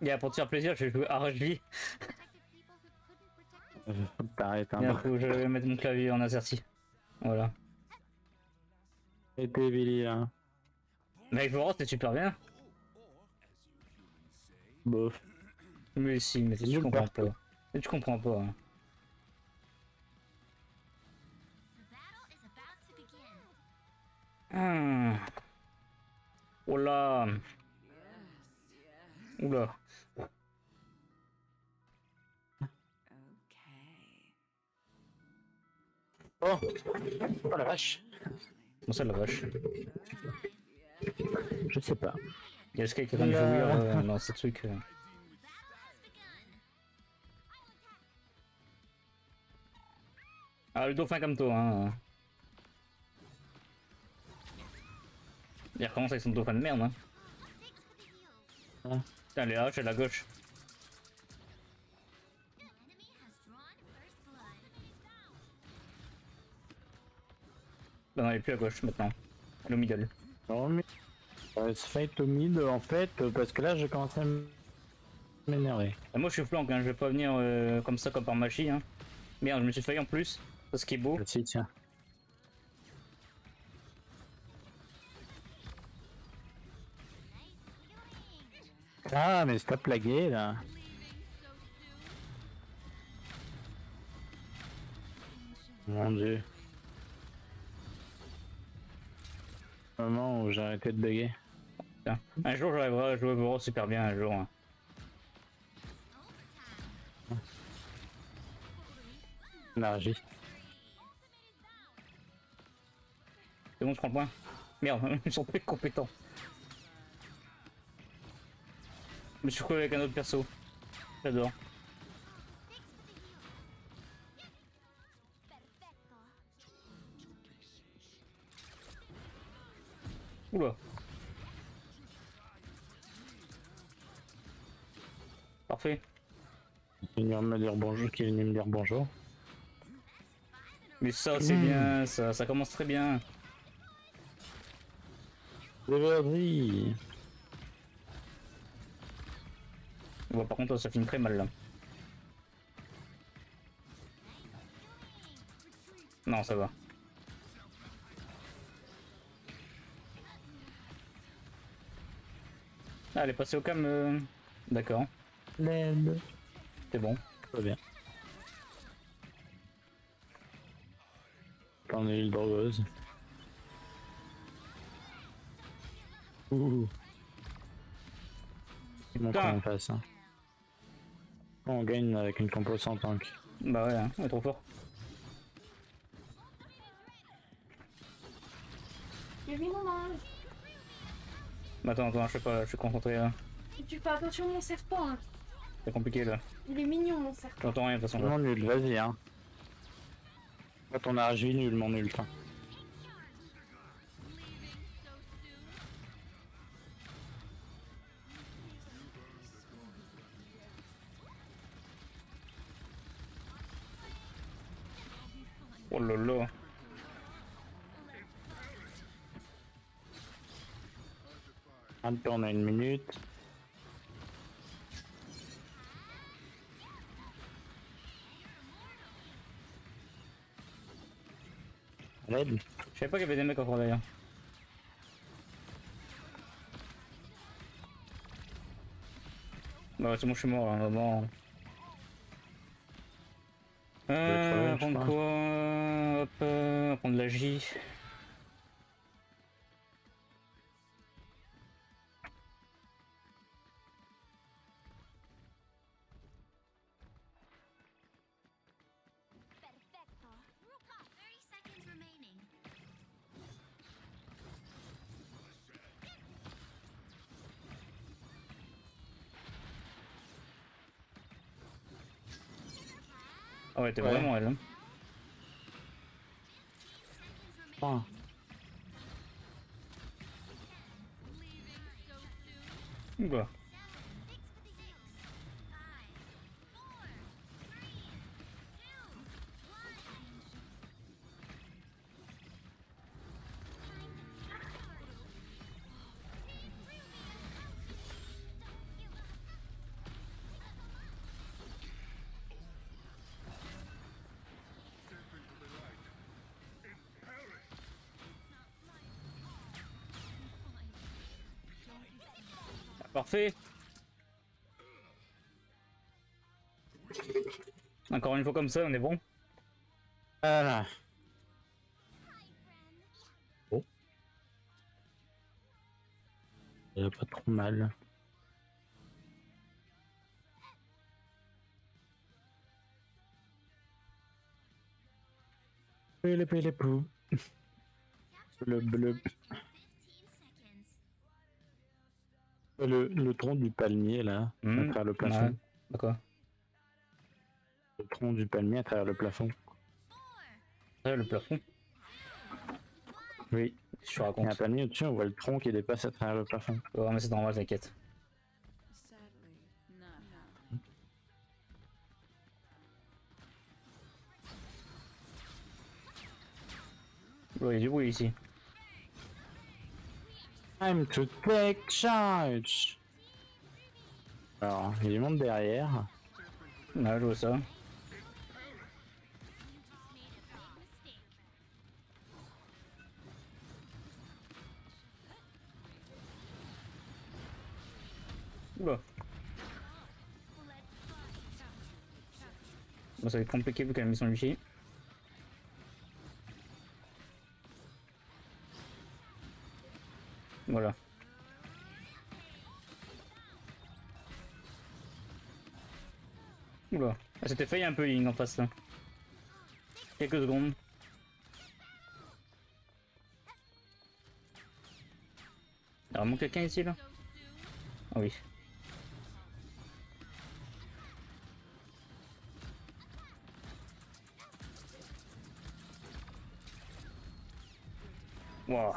Et pour te faire plaisir, je vais jouer RHV. T'arrêtes un Bien, peu. faut que je vais mettre mon clavier en AZERTY. Voilà. Et t'es Billy là. Mec, je c'est super bien. Bof. Mais si, mais tu Nul comprends partout. pas. Mais tu comprends pas. Hein. Ah. Oh là. Oula. Oh, oh la vache. Comment ça, la vache? Je sais pas. Il y a Sky qui est en train de jouir dans ces trucs. Ah, le dauphin comme toi, hein. Il recommence avec son dauphin de merde, hein. Ah. Putain, elle est là, elle est à gauche. Bah non, elle est plus à gauche maintenant. Elle est au middle. Non mais... se fight au mid en fait, parce que là j'ai commencé à m'énerver. Et moi je suis flank, hein. Je vais pas venir comme ça, comme par magie. Hein. Merde, je me suis failli en plus. C'est ce qui est beau. Si, tiens. Ah mais stop lagué là. Mon dieu. Au moment où j'ai arrêté de bugger. Putain. Un jour j'arriverai à jouer Overwatch super bien, un jour. Hein. Énergie. C'est bon, je prends le point. Merde, ils sont pas compétents. Je me suis retrouvé avec un autre perso. J'adore. Oula. Parfait. Il est venu me dire bonjour, qui est venu me dire bonjour. Mais ça c'est bien, ça commence très bien. Vas-y. Bon, par contre ça finit très mal là. Non, ça va. Ah, elle est passée au cam. D'accord. L'aide. C'est bon. Pas bien. J'en ai eu le drogueuse. Ouh. C'est bon qu'on passe. Hein. On gagne avec une compo sans tank. Bah ouais, hein, on est trop fort. J'ai vu mon ange. Attends, je sais pas, je suis concentré là. Tu fais attention mon serpent. Hein. C'est compliqué là. Il est mignon mon serpent. J'entends rien de toute façon. Non nul, vas-y hein. Quand on a RHV nul, mon nul. Fin. Oh là là. Un peu, on a une minute. L'aide. Je savais pas qu'il y avait des mecs encore d'ailleurs. Bah c'est bon, je suis mort là, à un moment. Prendre quoi? Hop, prendre la J. Ah ouais, t'es vraiment elle. Hein. Ah. Oula. Parfait. Encore une fois comme ça, on est bon. Voilà. Oh. Il a pas trop mal. Pélé pou. Le bleu. Le tronc du palmier là, à travers le plafond. Ouais. D'accord. Le tronc du palmier à travers le plafond. Ouais, le plafond. Oui. Je te Il y a un raconte. palmier au-dessus, on voit le tronc qui dépasse à travers le plafond. Ouais, mais c'est normal, t'inquiète. Sadly, not now. Ouais, il y a du bruit ici. Time to take charge. Alors, il monte derrière. Ouais, je vois ça. Oula. Bon, ça va être compliqué vu qu'elle a mis son Lucie. Voilà. Oula. Ah, c'était failli un peu Ying en face là. Quelques secondes. Il y a vraiment quelqu'un ici là? Ah oui. Waouh.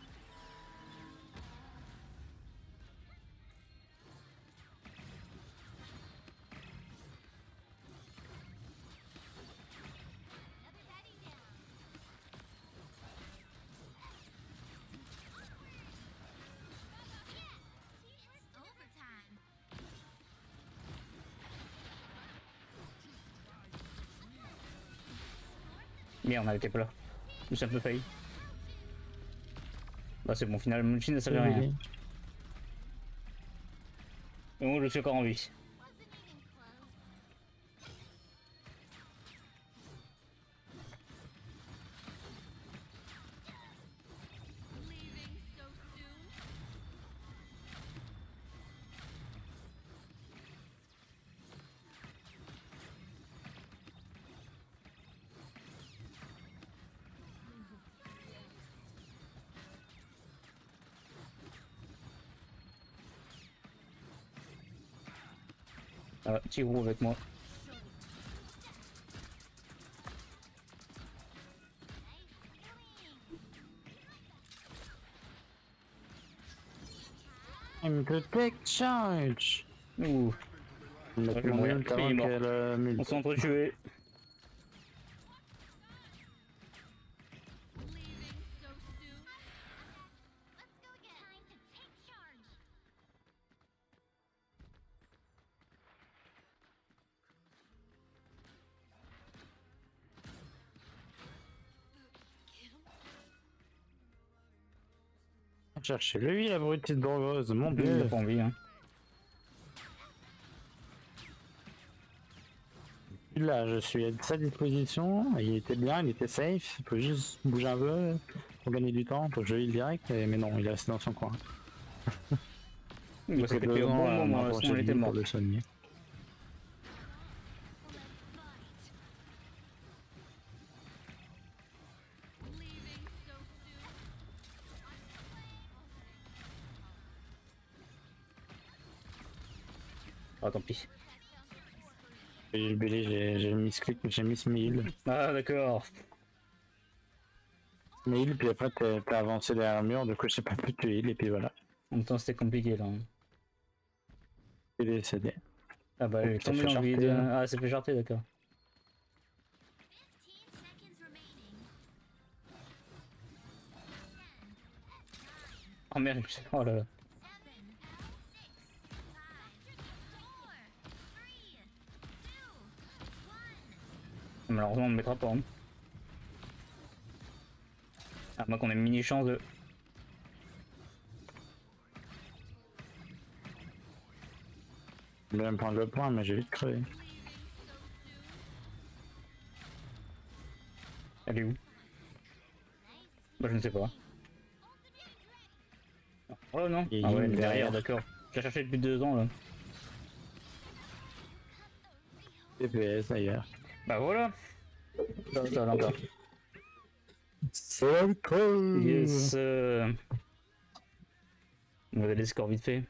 Merde, on avait été pas là. Je me suis un peu failli. Bah c'est bon, finalement, mon ne servait à rien. Et moi, je suis encore en vie. Ah, petit gros avec moi. Time to take charge. Ouh, On a Ouais, plus le moyen, mult il est avant mort. qu'elle mute. on s'est entretués. Cherchez lui, la brute petite bourgeoise, mon Il a dieu. pas envie, hein. Là, je suis à sa disposition. Il était bien, il était safe. Il peut juste bouger un peu pour gagner du temps, pour jouer le direct. Mais non, il est resté dans son coin. Bah, c'était pris au bon moment, sinon on était mort. pour le soigner. Ah, tant pis. J'ai belé, j'ai mis clic, j'ai mis Smail. Ah, d'accord. Smail, puis après t'as avancé derrière le mur, du coup j'ai pas pu te heal, et puis voilà. En même temps, c'était compliqué là. Il est décédé. Ah, bah, Oh, il est ça tombé fait dans le vide. charter. Ah, c'est fait charter, d'accord. Oh merde, oh là là. Malheureusement, on ne mettra pas. Hein. À moins qu'on ait une mini chance de. Je vais me prendre le point, mais j'ai vite crevé. Elle est où? Bah je ne sais pas. Oh non. Et Ah ouais, il est elle est derrière, derrière. d'accord. Je l'ai cherché depuis 2 ans là. TPS d'ailleurs. Bah voilà. Ça va encore. C'est encore. Yes. On va regarder les scores vite fait.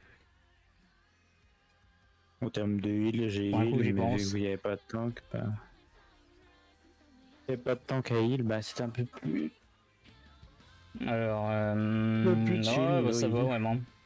En termes de heal, j'ai Pour un coup, heal, j'y mais pense. vu qu'il n'y avait pas de tank, bah... Il n'y avait pas de tank à heal, bah c'était un peu plus... Alors, peu plus chill, non, bah, le ça va heal. vraiment.